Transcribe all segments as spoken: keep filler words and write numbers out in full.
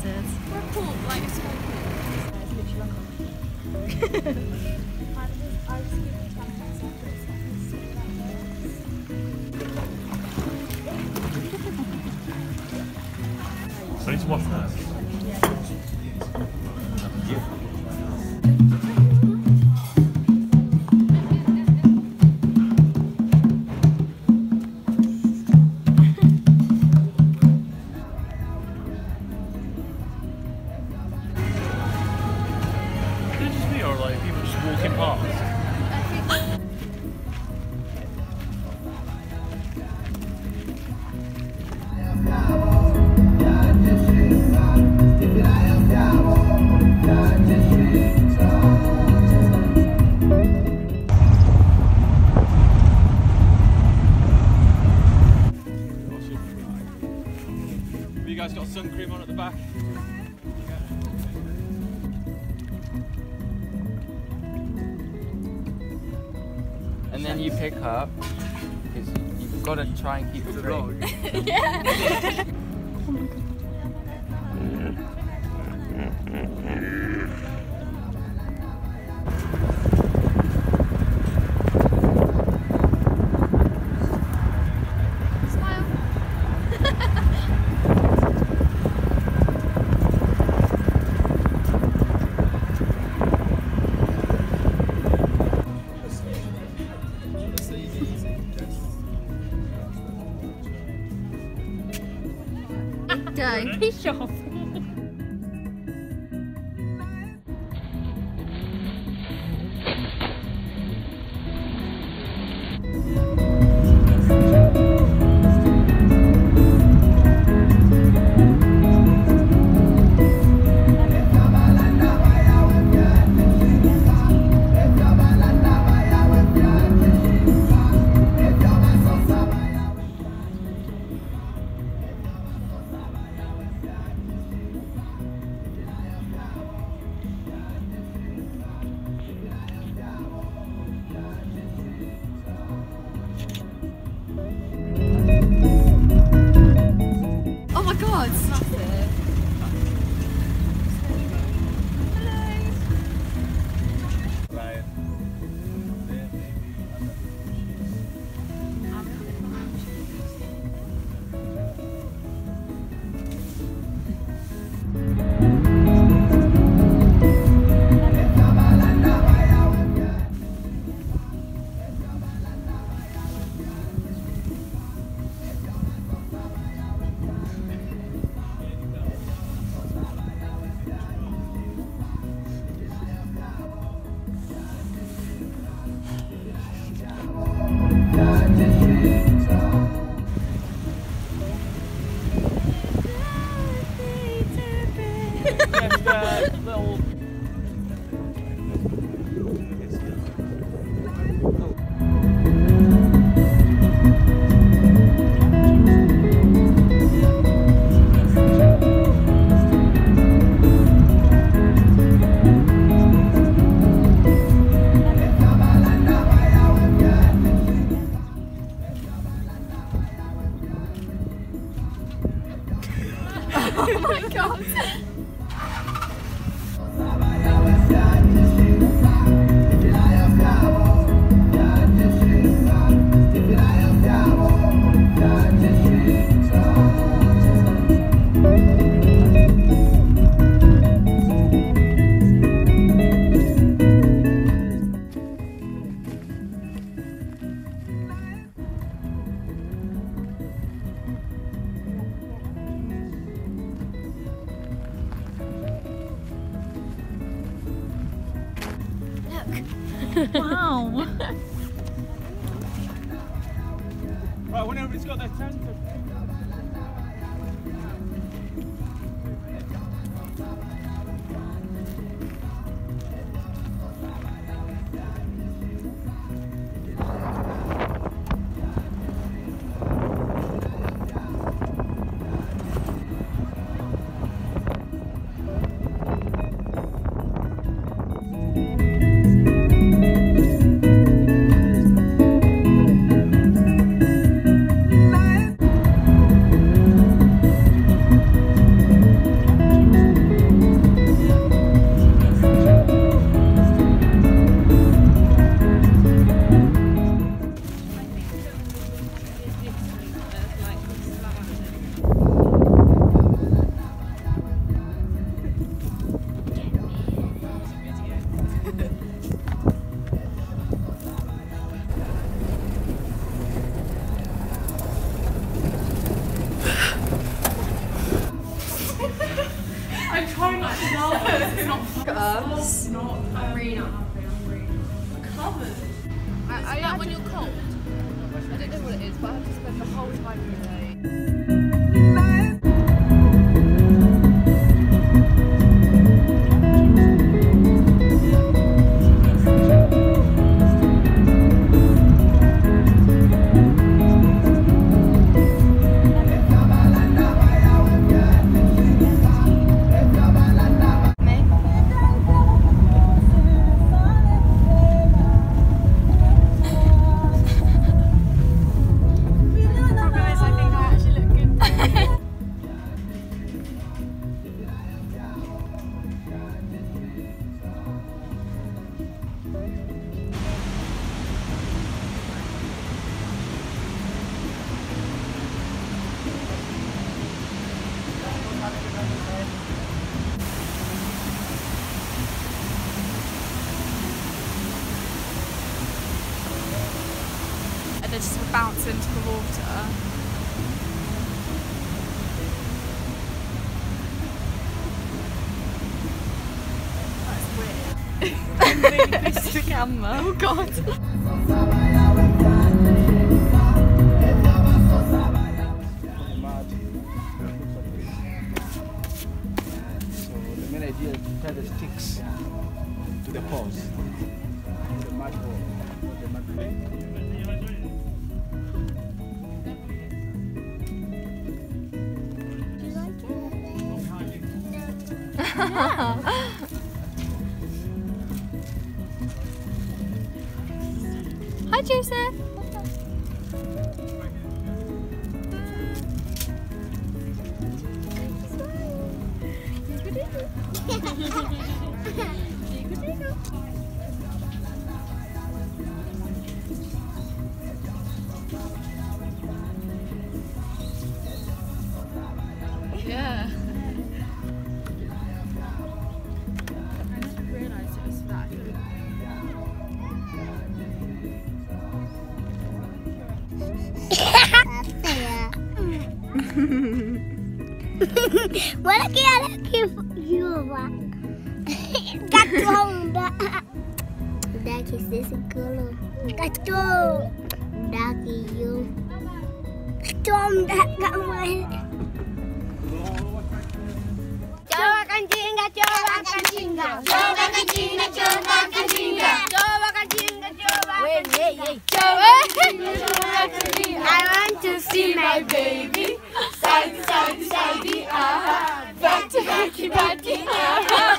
massive. Or a pool, like a small pool. It's literally like a I need to wash that. Yeah. Is it just me or like people just walking past? You guys got sun cream on at the back? And then you pick up, because you've got to try and keep it straight. Yeah. Don't piss off. Oh my god. Wow. Right, when everybody's got their tent. Us. Arena. Covered. I, I like when you're cold. I don't know what it is, but I have to spend the whole time in the They just bounce into the water. That's weird. I'm really close to the camera. Oh god. So the main idea is to tie the sticks to the poles. The mud ball. The mud ball. Hi Joseph. Yeah. I never realised it was that good. Wala kaya lagi yuwa. Kato da. Da ki sisi kolo. Kato. Da ki yu. Kato da kamai. Coba kancingga, coba kancingga. Coba kancingga, coba kancingga. Coba kancingga, coba. Wait, wait, wait. Coba. I want to see my baby. Side, side, side, ah. Back to back, back, ah.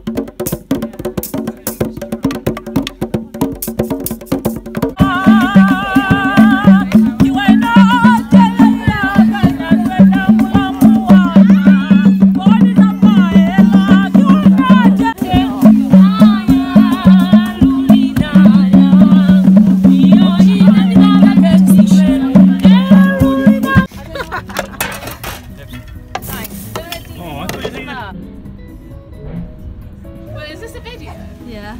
Wait, is this a video? Yeah.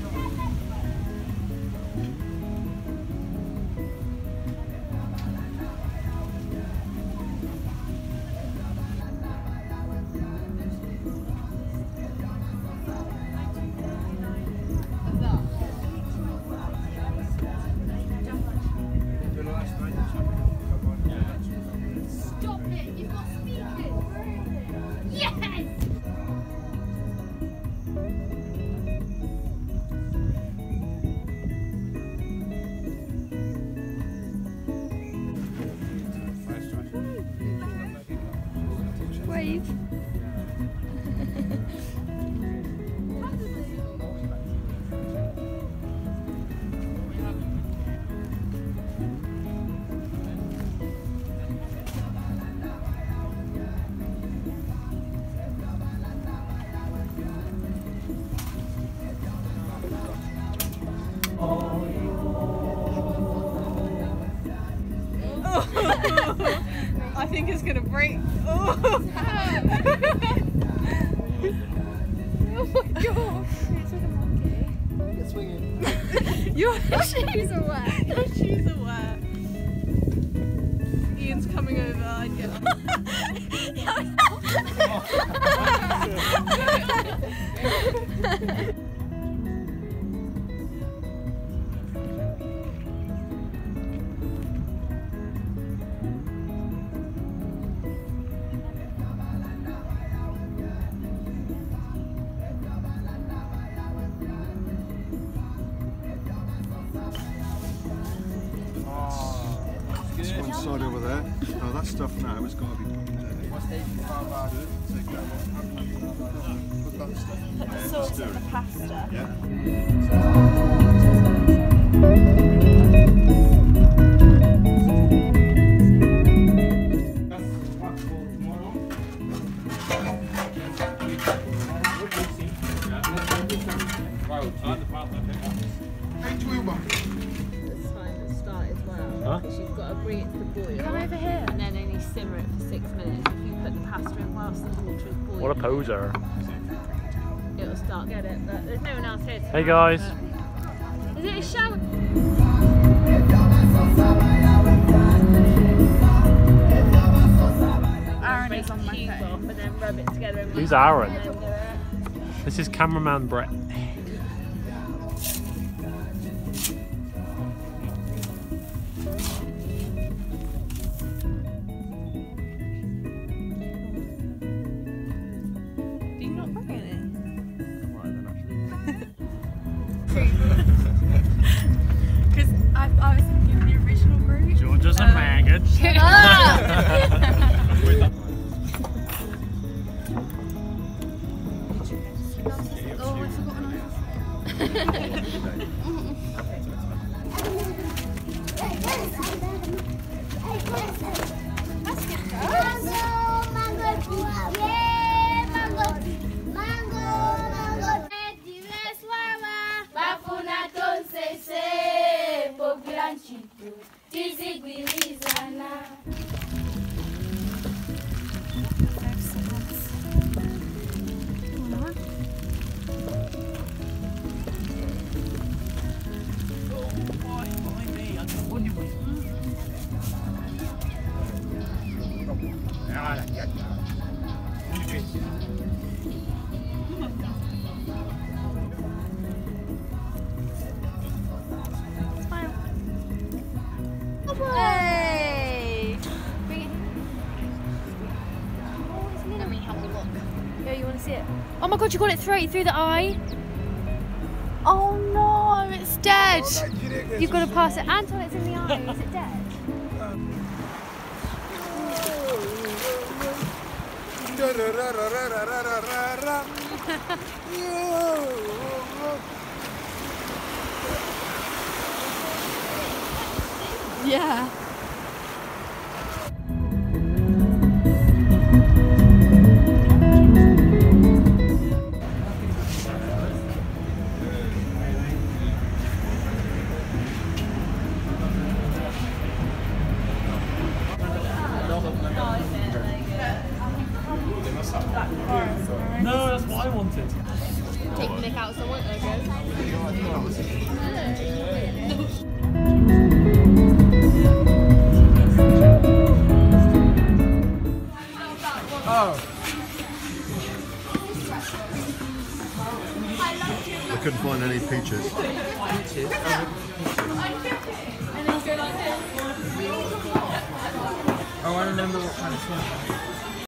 Stop it! You've got speakers! Yes! Wave. I think it's gonna break. Oh, oh my god! It's like a monkey. It's swinging. Your shoes are wet. Your shoes are wet. Ian's coming over and get. that stuff now has got to be put in there. Take that one. Put that stuff in Put there. the sauce Stir in the it. pasta. Yeah. It's time to start as well. Huh? Because you've got to bring it to the boil. Come over here. And then only simmer it for six minutes. If you put the pasta in whilst the water is boiling, What a poser. it'll start. Get it? But there's no one else here. To Hey guys. Is it a shower? Aaron Break is on the my cube phone. off and then rub it together. And Who's mix it Aaron? and then do it. This is cameraman Brett. Do you not bring any? Because I, I was thinking the original route. Georgia's a Um, maggot. Shut up! Oh, I forgot an Bafuna tonse se populanchitu tizigwilizana. Hey! Bring it. Let me have a look. Yeah, you want to see it? Oh my god, you got it through, through the eye. Oh no, it's dead. You've got to pass it. Anton, it's in the eye. Is it dead? Yeah. No, that's what I wanted. Take the mick out of someone. I couldn't find any peaches. Oh, I remember what kind of song.